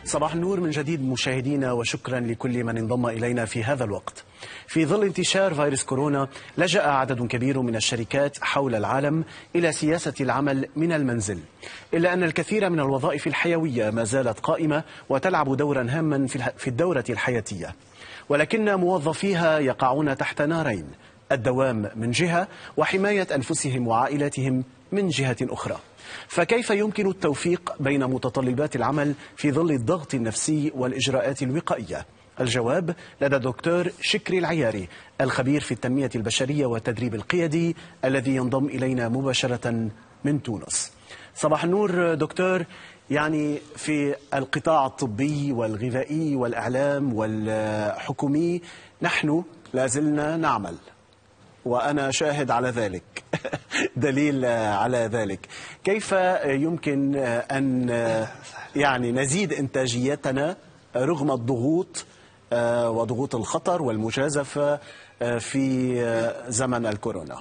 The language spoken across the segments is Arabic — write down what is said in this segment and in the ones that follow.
صباح النور من جديد مشاهدينا، وشكرا لكل من انضم إلينا في هذا الوقت. في ظل انتشار فيروس كورونا، لجأ عدد كبير من الشركات حول العالم إلى سياسة العمل من المنزل، إلا أن الكثير من الوظائف الحيوية ما زالت قائمة وتلعب دورا هاما في الدورة الحياتية، ولكن موظفيها يقعون تحت نارين: الدوام من جهة، وحماية أنفسهم وعائلاتهم من جهة أخرى. فكيف يمكن التوفيق بين متطلبات العمل في ظل الضغط النفسي والإجراءات الوقائية؟ الجواب لدى الدكتور شكري العياري، الخبير في التنمية البشرية والتدريب القيادي، الذي ينضم إلينا مباشرة من تونس. صباح النور دكتور. يعني في القطاع الطبي والغذائي والإعلام والحكومي نحن لازلنا نعمل، وأنا شاهد على ذلك دليل على ذلك. كيف يمكن أن يعني نزيد إنتاجيتنا رغم الضغوط وضغوط الخطر والمجازفة في زمن الكورونا؟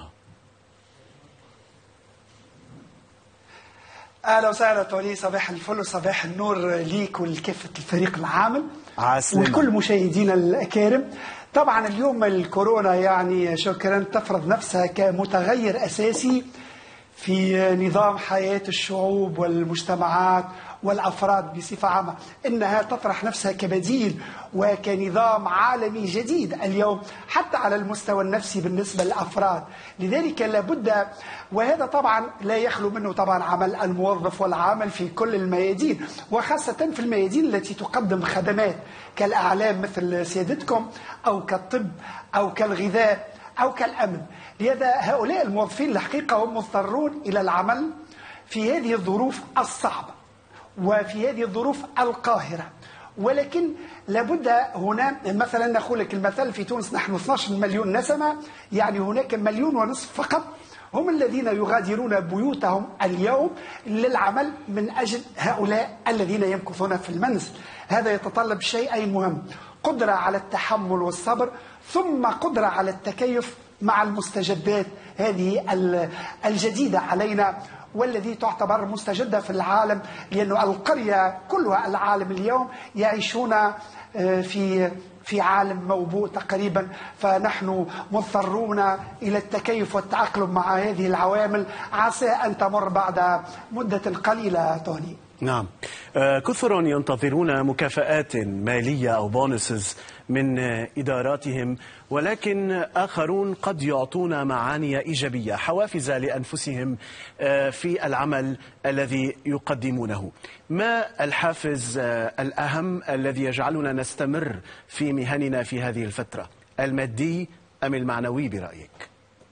اهلا وسهلا توني، صباح الفل وصباح النور ليك ولكافه الفريق العامل وكل مشاهدينا الاكارم. طبعا اليوم الكورونا يعني شكرا تفرض نفسها كمتغير اساسي في نظام حياه الشعوب والمجتمعات والافراد بصفه عامه، انها تطرح نفسها كبديل وكنظام عالمي جديد اليوم حتى على المستوى النفسي بالنسبه للافراد. لذلك لابد، وهذا طبعا لا يخلو منه طبعا عمل الموظف والعامل في كل الميادين، وخاصه في الميادين التي تقدم خدمات كالاعلام مثل سيادتكم، او كالطب، او كالغذاء، او كالامن. لهذا هؤلاء الموظفين الحقيقه هم مضطرون الى العمل في هذه الظروف الصعبه وفي هذه الظروف القاهرة. ولكن لابد هنا، مثلا نقول لك المثل، في تونس نحن 12 مليون نسمة، يعني هناك 1.5 مليون فقط هم الذين يغادرون بيوتهم اليوم للعمل من أجل هؤلاء الذين يمكثون في المنزل. هذا يتطلب شيئين مهم: قدرة على التحمل والصبر، ثم قدرة على التكيف مع المستجدات هذه الجديدة علينا، والذي تعتبر مستجدة في العالم، لأن القرية كلها العالم اليوم يعيشون في عالم موبوء تقريبا، فنحن مضطرون إلى التكيف والتأقلم مع هذه العوامل، عسى أن تمر بعد مدة قليلة توني. نعم، كثر ينتظرون مكافآت مالية أو بونسز من إداراتهم، ولكن آخرون قد يعطون معاني إيجابية، حوافز لأنفسهم في العمل الذي يقدمونه. ما الحافز الأهم الذي يجعلنا نستمر في مهننا في هذه الفترة، المادي أم المعنوي برأيك؟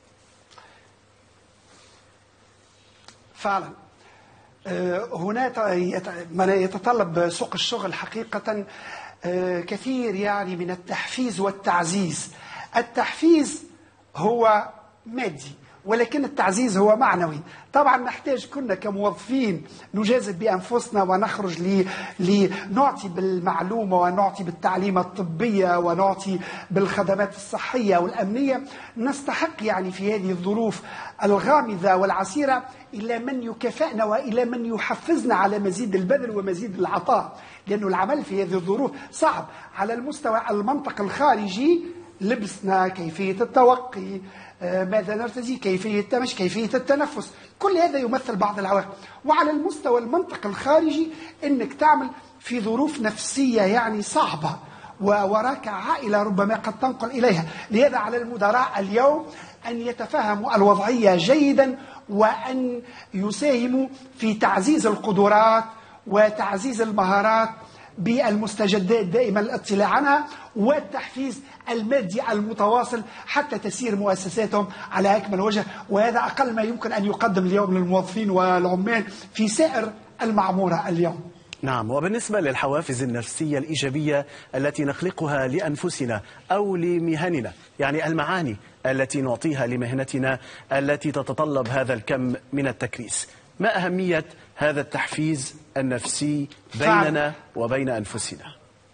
فعلا هنا يتطلب سوق الشغل حقيقة كثير يعني من التحفيز والتعزيز. التحفيز هو مادي، ولكن التعزيز هو معنوي. طبعا نحتاج كنا كموظفين نجازف بأنفسنا ونخرج لنعطي بالمعلومة ونعطي بالتعليم الطبية ونعطي بالخدمات الصحية والأمنية. نستحق يعني في هذه الظروف الغامضة والعسيرة إلى من يكافئنا وإلى من يحفزنا على مزيد البذل ومزيد العطاء، لأن العمل في هذه الظروف صعب. على المستوى المنطق الخارجي لبسنا، كيفية التوقي، ماذا نرتدي، كيفية التمشي، كيفية التنفس، كل هذا يمثل بعض العوامل. وعلى المستوى المنطق الخارجي أنك تعمل في ظروف نفسية يعني صعبة، ووراك عائلة ربما قد تنقل إليها. لهذا على المدراء اليوم أن يتفهموا الوضعية جيدا، وأن يساهموا في تعزيز القدرات وتعزيز المهارات بالمستجدات دائما الاطلاع عنها، والتحفيز المادي المتواصل حتى تسير مؤسساتهم على أكمل وجه. وهذا أقل ما يمكن أن يقدم اليوم للموظفين والعمال في سائر المعمورة اليوم. نعم، وبالنسبة للحوافز النفسية الإيجابية التي نخلقها لأنفسنا أو لمهننا، يعني المعاني التي نعطيها لمهنتنا التي تتطلب هذا الكم من التكريس، ما أهمية هذا التحفيز النفسي بيننا وبين أنفسنا؟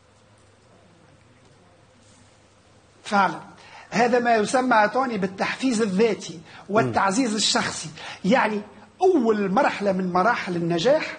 فعلا هذا ما يسمى توني بالتحفيز الذاتي والتعزيز الشخصي. يعني أول مرحلة من مراحل النجاح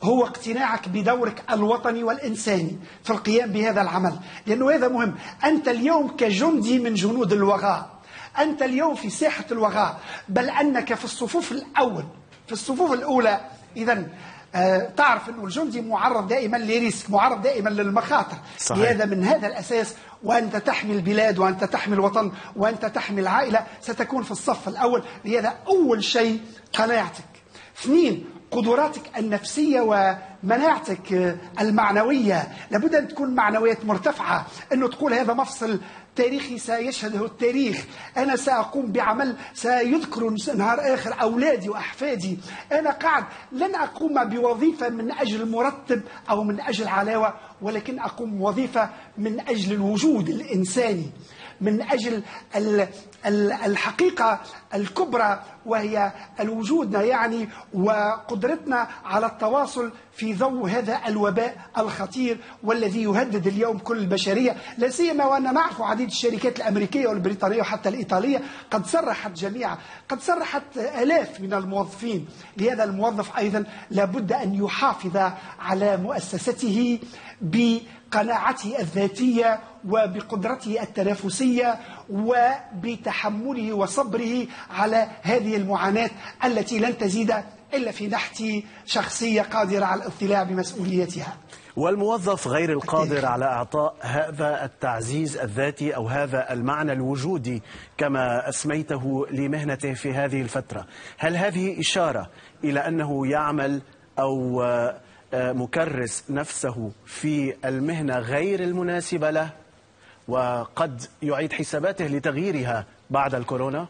هو اقتناعك بدورك الوطني والإنساني في القيام بهذا العمل، لأنه هذا مهم. أنت اليوم كجندي من جنود الوغاء، أنت اليوم في ساحة الوغاء، بل أنك في الصفوف الأولى. إذن تعرف أن الجندي معرض دائما لريسك، معرض دائما للمخاطر. لهذا من هذا الأساس وأنت تحمي البلاد وأنت تحمي الوطن وأنت تحمي العائلة ستكون في الصف الأول. لهذا أول شيء قناعتك. 2 قدراتك النفسية ومناعتك المعنوية، لابد أن تكون معنويات مرتفعة، أنه تقول هذا مفصل تاريخي سيشهده التاريخ، أنا سأقوم بعمل سيذكر نهار آخر أولادي وأحفادي، أنا قاعد لن أقوم بوظيفة من أجل مرتب أو من أجل علاوة، ولكن أقوم بوظيفة من أجل الوجود الإنساني، من أجل الحقيقة الكبرى وهي الوجودنا يعني وقدرتنا على التواصل في ضوء هذا الوباء الخطير والذي يهدد اليوم كل البشرية. لا سيما وأن نعرف عديد الشركات الأمريكية والبريطانية وحتى الإيطالية قد صرحت آلاف من الموظفين. لهذا الموظف أيضا لابد أن يحافظ على مؤسسته بقناعته الذاتية وبقدرته التنافسية وبتحمله وصبره على هذه المعاناة التي لن تزيد إلا في نحت شخصية قادرة على الاطلاع بمسؤوليتها. والموظف غير القادر على إعطاء هذا التعزيز الذاتي أو هذا المعنى الوجودي كما أسميته لمهنته في هذه الفترة، هل هذه إشارة إلى أنه يعمل أو مكرس نفسه في المهنة غير المناسبة له وقد يعيد حساباته لتغييرها بعد الكورونا؟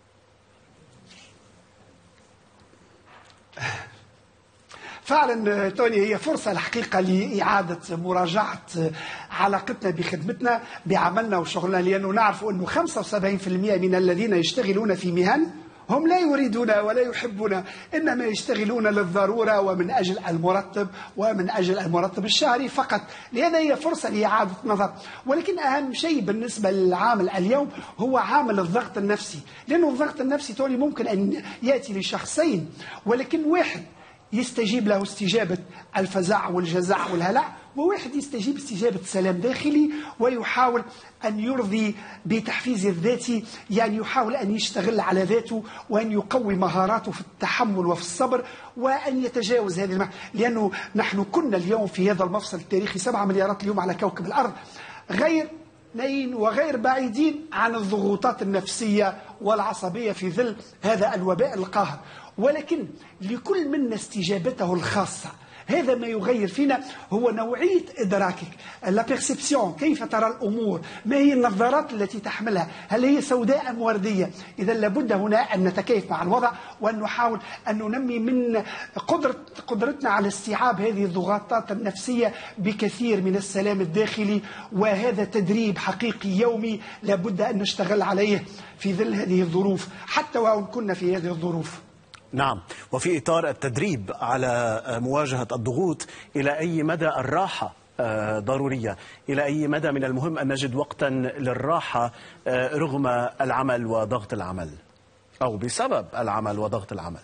فعلا توني، هي فرصة الحقيقة لإعادة مراجعة علاقتنا بخدمتنا بعملنا وشغلنا، لأنه نعرف أنه 75% من الذين يشتغلون في مهن هم لا يريدون ولا يحبون، إنما يشتغلون للضرورة ومن أجل المرتب ومن أجل المرتب الشهري فقط. لهذا هي فرصة لإعادة نظر. ولكن أهم شيء بالنسبة للعامل اليوم هو عامل الضغط النفسي، لأنه الضغط النفسي تولي ممكن أن يأتي لشخصين، ولكن واحد يستجيب له استجابة الفزع والجزع والهلع، وواحد يستجيب استجابة سلام داخلي ويحاول أن يرضي بتحفيز الذاتي، يعني يحاول أن يشتغل على ذاته وأن يقوي مهاراته في التحمل وفي الصبر وأن يتجاوز هذه لأنه نحن كنا اليوم في هذا المفصل التاريخي 7 مليارات اليوم على كوكب الأرض، غير نايين وغير بعيدين عن الضغوطات النفسية والعصبية في ظل هذا الوباء القاهر، ولكن لكل منا استجابته الخاصة. هذا ما يغير فينا هو نوعية إدراكك، لا بيرسيبسيون، كيف ترى الأمور، ما هي النظارات التي تحملها، هل هي سوداء أم وردية. إذا لابد هنا أن نتكيف مع الوضع وأن نحاول أن ننمي من قدرتنا على استيعاب هذه الضغوطات النفسية بكثير من السلام الداخلي، وهذا تدريب حقيقي يومي لابد أن نشتغل عليه في ظل هذه الظروف حتى وإن كنا في هذه الظروف. نعم، وفي إطار التدريب على مواجهة الضغوط، إلى أي مدى الراحة ضرورية؟ إلى أي مدى من المهم أن نجد وقتا للراحة رغم العمل وضغط العمل أو بسبب العمل وضغط العمل؟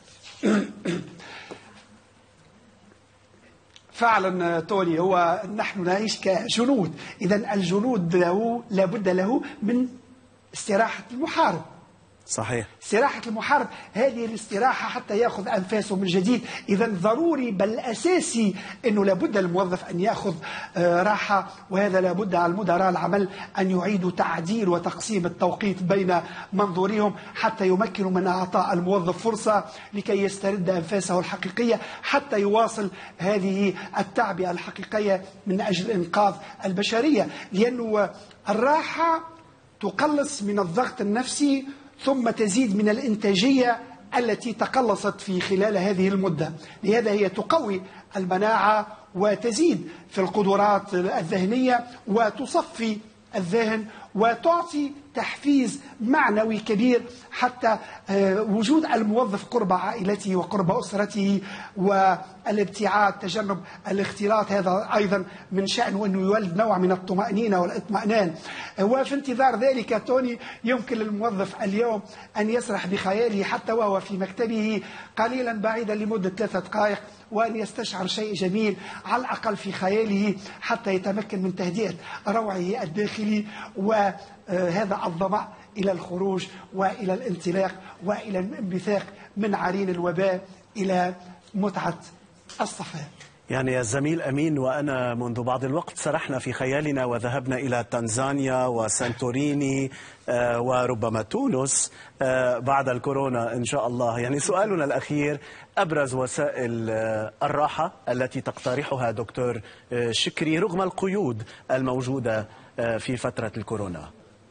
فعلا توني، هو نحن نعيش كجنود، إذن الجنود لابد له من استراحة المحارب. صحيح. استراحة المحارب، هذه الاستراحة حتى يأخذ أنفاسه من جديد. إذا ضروري بل أساسي أنه لابد الموظف أن يأخذ راحة، وهذا لابد على المدراء العمل أن يعيدوا تعديل وتقسيم التوقيت بين منظورهم حتى يمكنوا من إعطاء الموظف فرصة لكي يسترد أنفاسه الحقيقية حتى يواصل هذه التعبئة الحقيقية من أجل إنقاذ البشرية، لأنه الراحة تقلص من الضغط النفسي ثم تزيد من الإنتاجية التي تقلصت في خلال هذه المدة. لهذا هي تقوي المناعة وتزيد في القدرات الذهنية وتصفي الذهن وتعطي تحفيز معنوي كبير حتى وجود الموظف قرب عائلته وقرب أسرته، والابتعاد تجنب الاختلاط هذا أيضا من شأنه أنه يولد نوع من الطمأنينة والاطمئنان. وفي انتظار ذلك توني يمكن للموظف اليوم أن يسرح بخياله حتى وهو في مكتبه قليلا بعيدا لمدة 3 دقائق، وأن يستشعر شيء جميل على الأقل في خياله حتى يتمكن من تهدئة روعه الداخلي، وهذا الظمأ إلى الخروج وإلى الانطلاق وإلى الانبثاق من عرين الوباء إلى متعة الصفاء. يعني يا زميل أمين وأنا منذ بعض الوقت سرحنا في خيالنا وذهبنا إلى تنزانيا وسانتوريني وربما تونس بعد الكورونا إن شاء الله. يعني سؤالنا الأخير، أبرز وسائل الراحة التي تقترحها دكتور شكري رغم القيود الموجودة في فترة الكورونا؟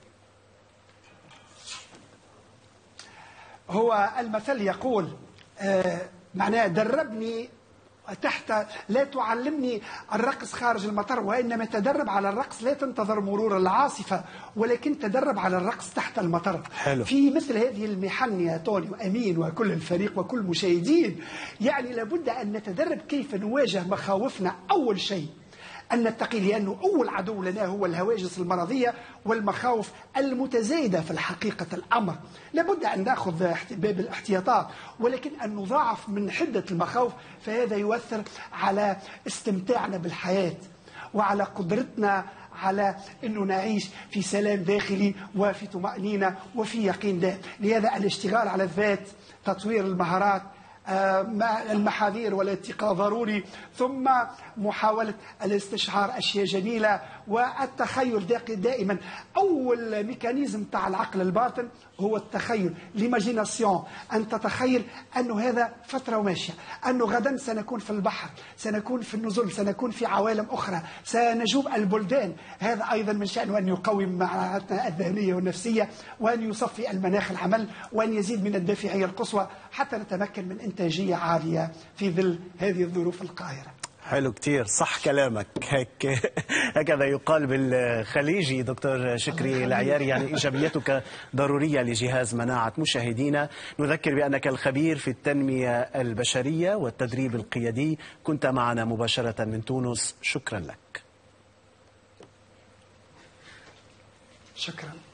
هو المثل يقول معناه دربني تحت، لا تعلمني الرقص خارج المطر، وإنما تدرب على الرقص لا تنتظر مرور العاصفة ولكن تدرب على الرقص تحت المطر. حلو. في مثل هذه المحن يا توني وأمين وكل الفريق وكل المشاهدين، يعني لابد أن نتدرب كيف نواجه مخاوفنا. أول شيء أن نتقي، لأنه أول عدو لنا هو الهواجس المرضية والمخاوف المتزايدة في الحقيقة الأمر. لابد أن نأخذ باب الاحتياطات، ولكن أن نضاعف من حدة المخاوف، فهذا يؤثر على استمتاعنا بالحياة وعلى قدرتنا على أنه نعيش في سلام داخلي وفي طمأنينة وفي يقين دائم. لهذا الاشتغال على الذات، تطوير المهارات، المحاذير والاتقاء ضروري، ثم محاولة الاستشعار أشياء جميلة والتخيل دائما. أول ميكانيزم تاع العقل الباطن هو التخيل، ليماجيناسيون، أن تتخيل أنه هذا فترة وماشية، أنه غدا سنكون في البحر، سنكون في النزل، سنكون في عوالم أخرى، سنجوب البلدان. هذا أيضا من شأنه أن يقوي مهاراتنا الذهنية والنفسية، وأن يصفي المناخ العمل، وأن يزيد من الدافعية القصوى حتى نتمكن من إنتاجية عالية في ظل هذه الظروف القاهرة. حلو كتير، صح كلامك. هكذا يقال بالخليجي. دكتور شكري العياري، يعني إيجابيتك ضرورية لجهاز مناعة مشاهدينا. نذكر بأنك الخبير في التنمية البشرية والتدريب القيادي، كنت معنا مباشرة من تونس. شكرا لك. شكرا.